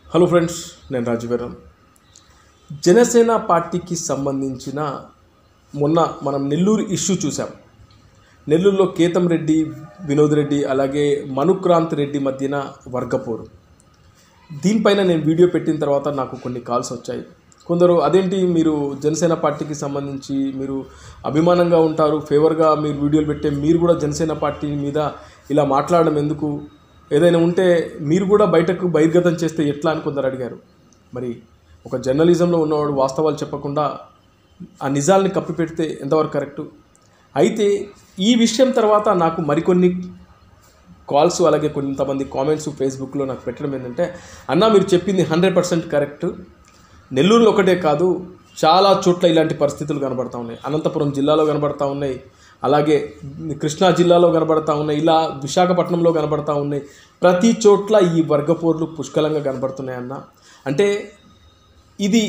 Hello friends, నేను రాజవీరం. జనసేన పార్టీకి సంబంధించిన మొన్న మనం నెల్లూరు ఇష్యూ చూసాం. నెల్లూరులో కేతం రెడ్డి, వినోద్ రెడ్డి అలాగే మనుక్రాంత్ రెడ్డి మధ్యన వర్గపోరు. దీనిపైన నేను వీడియో పెట్టిన తర్వాత నాకు కొన్ని కాల్స్ వచ్చాయి. కొందరు అదేంటి మీరు జనసేన పార్టీకి సంబంధించి మీరు అభిమానంగా ఉంటారు, ఫేవర్గా మీరు వీడియోలు పెట్టే మీరు కూడా జనసేన పార్టీ మీద ఇలా మాట్లాడడం ఎందుకు, ఏదైనా ఉంటే మీరు కూడా బయటకు బహిర్గతం చేస్తే ఎట్లా అని కొందరు అడిగారు. మరి ఒక జర్నలిజంలో ఉన్నవాడు వాస్తవాలు చెప్పకుండా ఆ నిజాల్ని కప్పిపెడితే ఎంతవరకు కరెక్టు? అయితే ఈ విషయం తర్వాత నాకు మరికొన్ని కాల్స్ అలాగే కొంతమంది కామెంట్స్ ఫేస్బుక్లో నాకు పెట్టడం ఏంటంటే, అన్న మీరు చెప్పింది 100% కరెక్ట్. నెల్లూరులో ఒకటే కాదు, చాలా చోట్ల ఇలాంటి పరిస్థితులు కనబడతా ఉన్నాయి. అనంతపురం జిల్లాలో కనబడతా ఉన్నాయి, అలాగే కృష్ణా జిల్లాలో కనబడతా ఉన్నాయి, ఇలా విశాఖపట్నంలో కనబడతా ఉన్నాయి. ప్రతి చోట్ల ఈ వర్గపోర్లు పుష్కలంగా కనబడుతున్నాయి అన్న. అంటే ఇది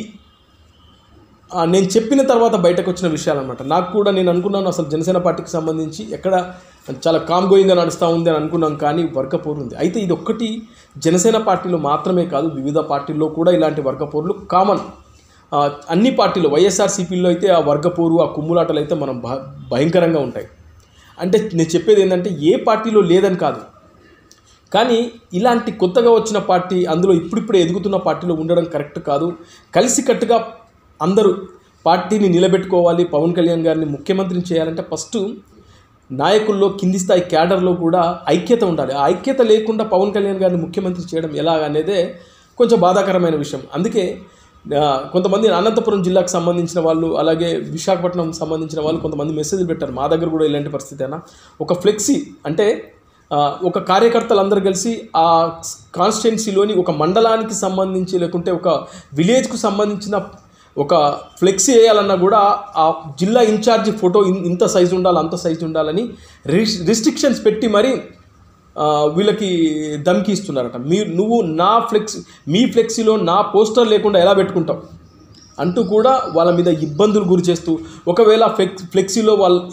నేను చెప్పిన తర్వాత బయటకు వచ్చిన విషయాలు అనమాట. నాకు కూడా నేను అనుకున్నాను అసలు జనసేన పార్టీకి సంబంధించి ఎక్కడ చాలా కామ్ గోయింగ్గా నడుస్తూ ఉంది అని అనుకున్నాం, కానీ వర్గపోరు ఉంది. అయితే ఇది ఒక్కటి జనసేన పార్టీలో మాత్రమే కాదు, వివిధ పార్టీల్లో కూడా ఇలాంటి వర్గపోర్లు కామన్. అన్ని పార్టీలు, వైఎస్ఆర్సీపీలో అయితే ఆ వర్గపోరు, ఆ కుమ్ములాటలు అయితే మనం భయంకరంగా ఉంటాయి. అంటే నేను చెప్పేది ఏంటంటే ఏ పార్టీలో లేదని కాదు, కానీ ఇలాంటి కొత్తగా వచ్చిన పార్టీ, అందులో ఇప్పుడిప్పుడే ఎదుగుతున్న పార్టీలో ఉండడం కరెక్ట్ కాదు. కలిసికట్టుగా అందరూ పార్టీని నిలబెట్టుకోవాలి. పవన్ కళ్యాణ్ గారిని ముఖ్యమంత్రిని చేయాలంటే ఫస్ట్ నాయకుల్లో, కింది స్థాయి క్యాడర్లో కూడా ఐక్యత ఉండాలి. ఆ ఐక్యత లేకుండా పవన్ కళ్యాణ్ గారిని ముఖ్యమంత్రి చేయడం ఎలా అనేదే కొంచెం బాధాకరమైన విషయం. అందుకే కొంతమంది అనంతపురం జిల్లాకు సంబంధించిన వాళ్ళు, అలాగే విశాఖపట్నం సంబంధించిన వాళ్ళు కొంతమంది మెసేజ్లు పెట్టారు. మా దగ్గర కూడా ఇలాంటి పరిస్థితి అయినా ఒక ఫ్లెక్సీ, అంటే ఒక కార్యకర్తలు అందరూ కలిసి ఆ కాన్స్టిట్యున్సీలోని ఒక మండలానికి సంబంధించి లేకుంటే ఒక విలేజ్కు సంబంధించిన ఒక ఫ్లెక్సీ వేయాలన్నా కూడా ఆ జిల్లా ఇన్ఛార్జి ఫోటో ఇంత సైజు ఉండాలి, అంత సైజు ఉండాలని రిస్ట్రిక్షన్స్ పెట్టి మరి వీళ్ళకి ధమ్కి ఇస్తున్నారట. నువ్వు నా మీ ఫ్లెక్సీలో నా పోస్టర్ లేకుండా ఎలా పెట్టుకుంటావు అంటూ కూడా వాళ్ళ మీద ఇబ్బందులు గురి చేస్తూ, ఒకవేళ ఫ్లెక్సీలో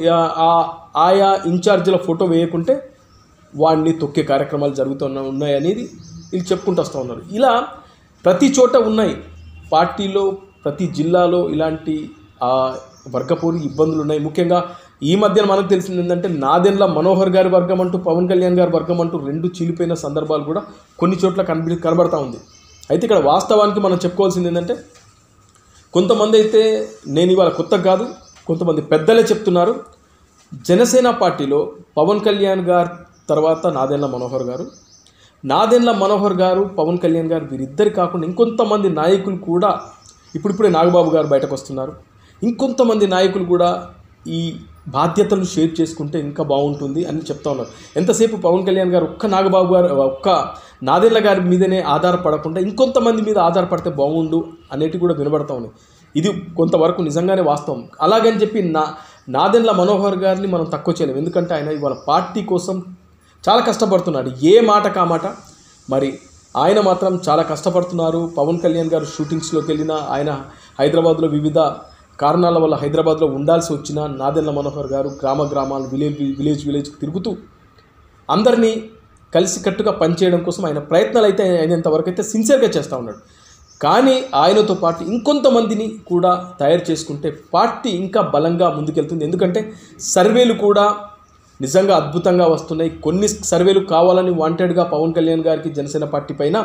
ఆయా ఇన్ఛార్జీల ఫోటో వేయకుంటే వాడిని తొక్కే కార్యక్రమాలు ఉన్నాయనేది వీళ్ళు చెప్పుకుంటూ వస్తూ ఉన్నారు. ఇలా ప్రతి చోట ఉన్నాయి, పార్టీలో ప్రతి జిల్లాలో ఇలాంటి వర్గపోరు ఇబ్బందులు ఉన్నాయి. ముఖ్యంగా ఈ మధ్యన మనకు తెలిసింది ఏంటంటే, నాదెండ్ల మనోహర్ గారి వర్గం అంటూ, పవన్ కళ్యాణ్ గారి వర్గం అంటూ రెండు చీలిపోయిన సందర్భాలు కూడా కొన్ని చోట్ల కనబడతా ఉంది. అయితే ఇక్కడ వాస్తవానికి మనం చెప్పుకోవాల్సింది ఏంటంటే, కొంతమంది అయితే, నేను ఇవాళ కొత్త కాదు, కొంతమంది పెద్దలే చెప్తున్నారు, జనసేన పార్టీలో పవన్ కళ్యాణ్ గారు తర్వాత నాదెండ్ల మనోహర్ గారు, పవన్ కళ్యాణ్ గారు వీరిద్దరు కాకుండా ఇంకొంతమంది నాయకులు కూడా, ఇప్పుడిప్పుడే నాగబాబు గారు బయటకు వస్తున్నారు, ఇంకొంతమంది నాయకులు కూడా ఈ బాధ్యతలు షేర్ చేసుకుంటే ఇంకా బాగుంటుంది అని చెప్తా ఉన్నారు. ఎంతసేపు పవన్ కళ్యాణ్ గారు ఒక్క నాదెండ్ల గారి మీదనే ఆధారపడకుండా ఇంకొంతమంది మీద ఆధారపడితే బాగుండు అనేటివి కూడా వినబడతా ఉన్నాయి. ఇది కొంతవరకు నిజంగానే వాస్తవం. అలాగని చెప్పి నాదెండ్ల మనోహర్ గారిని మనం తక్కువ చేయలేము, ఎందుకంటే ఆయన ఇవాళ పార్టీ కోసం చాలా కష్టపడుతున్నాడు. ఏ మాట కామాట మరి ఆయన మాత్రం చాలా కష్టపడుతున్నారు. పవన్ కళ్యాణ్ గారు షూటింగ్స్లోకి వెళ్ళినా, ఆయన హైదరాబాద్లో వివిధ కారణాల వల్ల హైదరాబాద్లో ఉండాల్సి వచ్చిన నాదెండ్ల మనోహర్ గారు గ్రామాలు విలేజ్ తిరుగుతూ అందరినీ కలిసికట్టుగా పనిచేయడం కోసం ఆయన ప్రయత్నాలు అయితే అయినంతవరకు అయితే సిన్సియర్గా చేస్తూ ఉన్నాడు. కానీ ఆయనతో పాటు ఇంకొంతమందిని కూడా తయారు చేసుకుంటే పార్టీ ఇంకా బలంగా ముందుకెళ్తుంది. ఎందుకంటే సర్వేలు కూడా నిజంగా అద్భుతంగా వస్తున్నాయి. కొన్ని సర్వేలు కావాలని వాంటెడ్గా పవన్ కళ్యాణ్ గారికి జనసేన పార్టీ పైన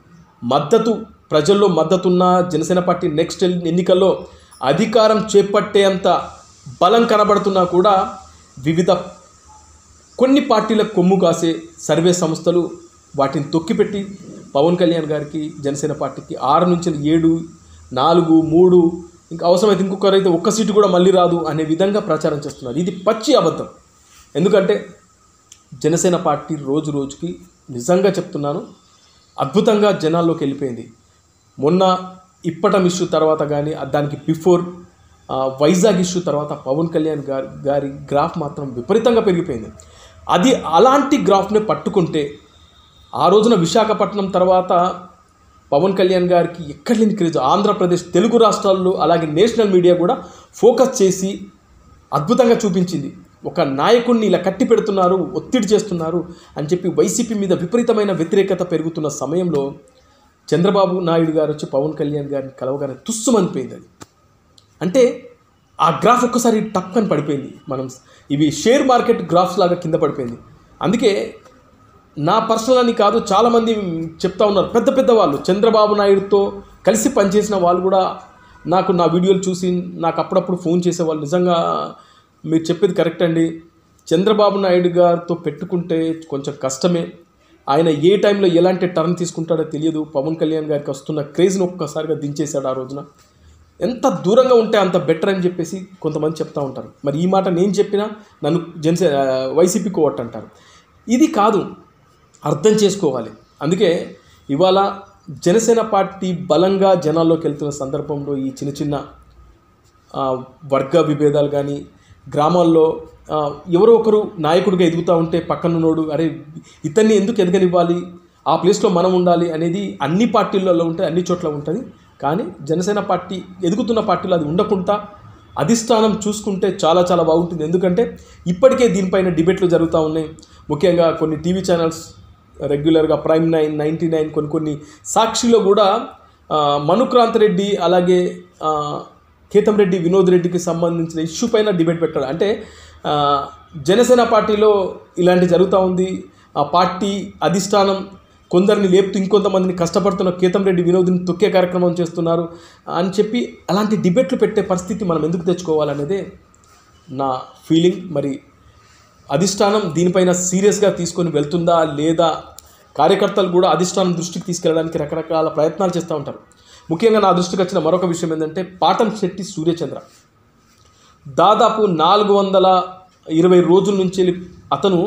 ప్రజల్లో మద్దతున్న జనసేన పార్టీ నెక్స్ట్ ఎన్నికల్లో అధికారం చేపట్టేంత బలం కనబడుతున్నా కూడా వివిధ కొన్ని పార్టీలకు కొమ్ము కాసే సర్వే సంస్థలు వాటిని తొక్కిపెట్టి పవన్ కళ్యాణ్ గారికి జనసేన పార్టీకి 6 నుంచి 7, 4, 3 ఇంకా అవసరమైతే ఇంకొకరైతే ఒక్క సీటు కూడా మళ్ళీ రాదు అనే విధంగా ప్రచారం చేస్తున్నారు. ఇది పచ్చి అబద్ధం. ఎందుకంటే జనసేన పార్టీ రోజు రోజుకి నిజంగా చెప్తున్నాను అద్భుతంగా జనాల్లోకి వెళ్ళిపోయింది. మొన్న ఇప్పటం ఇష్యూ తర్వాత కానీ, దానికి బిఫోర్ వైజాగ్ ఇష్యూ తర్వాత పవన్ కళ్యాణ్ గారి గ్రాఫ్ మాత్రం విపరీతంగా పెరిగిపోయింది. అది అలాంటి గ్రాఫ్ని పట్టుకుంటే ఆ రోజున విశాఖపట్నం తర్వాత పవన్ కళ్యాణ్ గారికి ఎక్కడ లేని క్రేజ్, ఆంధ్రప్రదేశ్, తెలుగు రాష్ట్రాల్లో అలాగే నేషనల్ మీడియా కూడా ఫోకస్ చేసి అద్భుతంగా చూపించింది. ఒక నాయకుడిని ఇలా కట్టి పెడుతున్నారు, ఒత్తిడి చేస్తున్నారు అని చెప్పి వైసీపీ మీద విపరీతమైన వ్యతిరేకత పెరుగుతున్న సమయంలో చంద్రబాబు నాయుడు గారు వచ్చి పవన్ కళ్యాణ్ గారిని కలవగానే తుస్సుమనిపోయింది అది. అంటే ఆ గ్రాఫ్ ఒక్కసారి టక్ అని పడిపోయింది. మనం ఇవి షేర్ మార్కెట్ గ్రాఫ్స్ లాగా కింద పడిపోయింది. అందుకే నా పర్సనల్ అని కాదు, చాలామంది చెప్తా ఉన్నారు, పెద్ద పెద్ద వాళ్ళు చంద్రబాబు నాయుడుతో కలిసి పనిచేసిన వాళ్ళు కూడా నాకు నా వీడియోలు చూసి నాకు అప్పుడప్పుడు ఫోన్ చేసేవాళ్ళు. నిజంగా మీరు చెప్పేది కరెక్ట్ అండి, చంద్రబాబు నాయుడు గారితో పెట్టుకుంటే కొంచెం కష్టమే. ఆయన ఏ టైంలో ఎలాంటి టర్న్ తీసుకుంటాడో తెలియదు. పవన్ కళ్యాణ్ గారికి వస్తున్న క్రేజ్ని ఒక్కసారిగా దించేశాడు ఆ రోజున. ఎంత దూరంగా ఉంటే అంత బెటర్ అని చెప్పేసి కొంతమంది చెప్తూ ఉంటారు. మరి ఈ మాట నేను చెప్పినా నన్ను వైసీపీ కోవట్ అంటారు. ఇది కాదు, అర్థం చేసుకోవాలి. అందుకే ఇవాళ జనసేన పార్టీ బలంగా జనాల్లోకి వెళ్తున్న సందర్భంలో ఈ చిన్న చిన్న వర్గ విభేదాలు కానీ, గ్రామాల్లో ఎవరో ఒకరు నాయకుడిగా ఎదుగుతూ ఉంటే పక్కనున్నోడు అరే ఇతన్ని ఎందుకు ఎదగనివ్వాలి, ఆ ప్లేస్లో మనం ఉండాలి అనేది అన్ని పార్టీలలో ఉంటుంది, అన్ని చోట్ల ఉంటుంది. కానీ జనసేన పార్టీ ఎదుగుతున్న పార్టీలో అది ఉండకుండా అధిష్టానం చూసుకుంటే చాలా చాలా బాగుంటుంది. ఎందుకంటే ఇప్పటికే దీనిపైన డిబేట్లు జరుగుతూ ఉన్నాయి. ముఖ్యంగా కొన్ని టీవీ ఛానల్స్ రెగ్యులర్గా ప్రైమ్ 9, 99 కొన్ని సాక్షిలో కూడా మనుక్రాంత్ రెడ్డి అలాగే కేతంరెడ్డి వినోద్ రెడ్డికి సంబంధించిన ఇష్యూ పైన డిబేట్ పెట్టాడు. అంటే జనసేన పార్టీలో ఇలాంటి జరుగుతూ ఉంది, ఆ పార్టీ అధిష్టానం కొందరిని లేపుతూ ఇంకొంతమందిని కష్టపడుతున్న కేతంరెడ్డి వినోద్ని తొక్కే కార్యక్రమం చేస్తున్నారు అని చెప్పి అలాంటి డిబేట్లు పెట్టే పరిస్థితి మనం ఎందుకు తెచ్చుకోవాలనేదే నా ఫీలింగ్. మరి అధిష్టానం దీనిపైన సీరియస్గా తీసుకొని వెళ్తుందా లేదా, కార్యకర్తలు కూడా అధిష్టానం దృష్టికి తీసుకెళ్ళడానికి రకరకాల ప్రయత్నాలు చేస్తూ ఉంటారు. ముఖ్యంగా నా దృష్టికి వచ్చిన మరొక విషయం ఏంటంటే పాటంశెట్టి సూర్యచంద్ర దాదాపు 420 రోజుల నుంచి అతను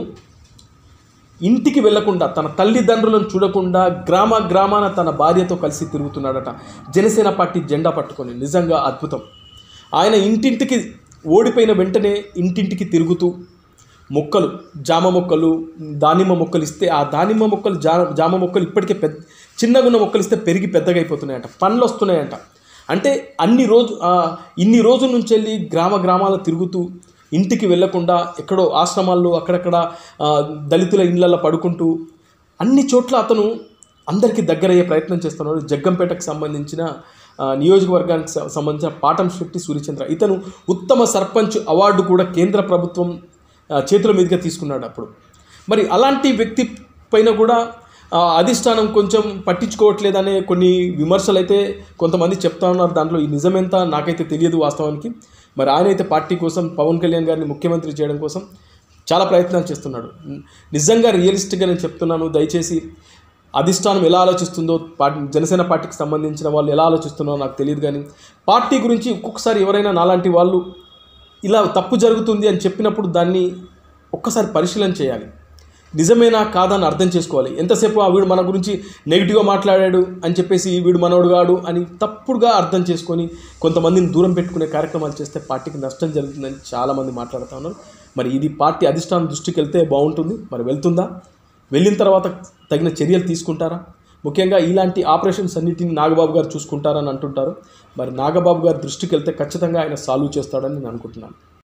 ఇంటికి వెళ్లకుండా, తన తల్లిదండ్రులను చూడకుండా గ్రామాన తన భార్యతో కలిసి తిరుగుతున్నాడట జనసేన పార్టీ జెండా పట్టుకొని. నిజంగా అద్భుతం. ఆయన ఇంటింటికి ఓడిపోయిన వెంటనే ఇంటింటికి తిరుగుతూ మొక్కలు, జామ మొక్కలు, దానిమ్మ మొక్కలు ఇస్తే ఆ దానిమ్మ మొక్కలు జామ మొక్కలు ఇప్పటికే చిన్నగా ఉన్న మొక్కలు ఇస్తే పెరిగి పెద్దగా అయిపోతున్నాయంట, పండ్లు వస్తున్నాయంట. అంటే ఇన్ని రోజుల నుంచి వెళ్ళి గ్రామాల తిరుగుతూ ఇంటికి వెళ్లకుండా ఎక్కడో ఆశ్రమాల్లో అక్కడక్కడ దళితుల ఇళ్లలో పడుకుంటూ అన్ని చోట్ల అతను అందరికీ దగ్గరయ్యే ప్రయత్నం చేస్తున్నాడు. జగ్గంపేటకు సంబంధించిన నియోజకవర్గానికి సంబంధించిన పాటంశెట్టి సూర్యచంద్ర ఇతను ఉత్తమ సర్పంచ్ అవార్డు కూడా కేంద్ర ప్రభుత్వం చేతుల మీదుగా తీసుకున్నాడు అప్పుడు. మరి అలాంటి వ్యక్తి పైన కూడా అధిష్టానం కొంచెం పట్టించుకోవట్లేదనే కొన్ని విమర్శలు అయితే కొంతమంది చెప్తా ఉన్నారు. దాంట్లో ఈ నిజమెంత నాకైతే తెలియదు వాస్తవానికి. మరి ఆయన అయితే పార్టీ కోసం పవన్ కళ్యాణ్ గారిని ముఖ్యమంత్రి చేయడం కోసం చాలా ప్రయత్నాలు చేస్తున్నాడు. నిజంగా రియలిస్టిక్గా నేను చెప్తున్నాను, దయచేసి అధిష్టానం ఎలా ఆలోచిస్తుందో, జనసేన పార్టీకి సంబంధించిన వాళ్ళు ఎలా ఆలోచిస్తున్నారో నాకు తెలియదు. కానీ పార్టీ గురించి ఒక్కొక్కసారి ఎవరైనా నాలాంటి వాళ్ళు ఇలా తప్పు జరుగుతుంది అని చెప్పినప్పుడు దాన్ని ఒక్కసారి పరిశీలన చేయాలి. నిజమేనా కాదా అని అర్థం చేసుకోవాలి. ఎంతసేపు వీడు మన గురించి నెగిటివ్గా మాట్లాడాడు అని చెప్పేసి వీడు మనోడు కాడు అని తప్పుడుగా అర్థం చేసుకొని కొంతమందిని దూరం పెట్టుకునే కార్యక్రమాలు చేస్తే పార్టీకి నష్టం జరుగుతుందని చాలామంది మాట్లాడుతూ ఉన్నారు. మరి ఇది పార్టీ అధిష్టానం దృష్టికి వెళ్తే బాగుంటుంది. మరి వెళ్తుందా? వెళ్ళిన తర్వాత తగిన చర్యలు తీసుకుంటారా? ముఖ్యంగా ఇలాంటి ఆపరేషన్స్ అన్నిటిని నాగబాబు గారు చూసుకుంటారని అంటుంటారు. మరి నాగబాబు గారి దృష్టికి వెళ్తే ఖచ్చితంగా ఆయన సాల్వ్ చేస్తాడని నేను అనుకుంటున్నాను.